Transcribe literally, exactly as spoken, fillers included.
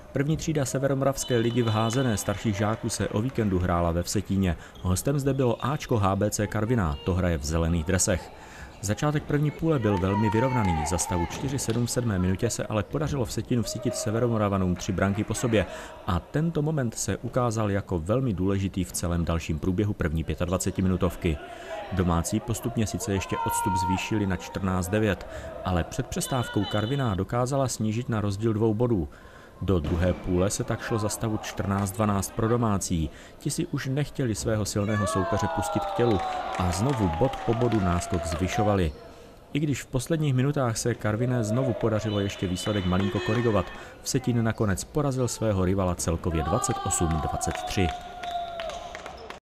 První třída Severomoravské ligy v házené starších žáků se o víkendu hrála ve Vsetíně. Hostem zde bylo Ačko H B C Karviná, to hraje v zelených dresech. Začátek první půle byl velmi vyrovnaný, za stavu čtyři sedm v sedmé minutě se ale podařilo Vsetínu vsytit Severomoravanům tři branky po sobě a tento moment se ukázal jako velmi důležitý v celém dalším průběhu první dvacetipětiminutovky. Domácí postupně sice ještě odstup zvýšili na čtrnáct devět, ale před přestávkou Karviná dokázala snížit na rozdíl dvou bodů. Do druhé půle se tak šlo za stavu čtrnáct dvanáct pro domácí. Ti si už nechtěli svého silného soupeře pustit k tělu a znovu bod po bodu náskok zvyšovali. I když v posledních minutách se Karviné znovu podařilo ještě výsledek malinko korigovat, Vsetín nakonec porazil svého rivala celkově dvacet osm dvacet tři.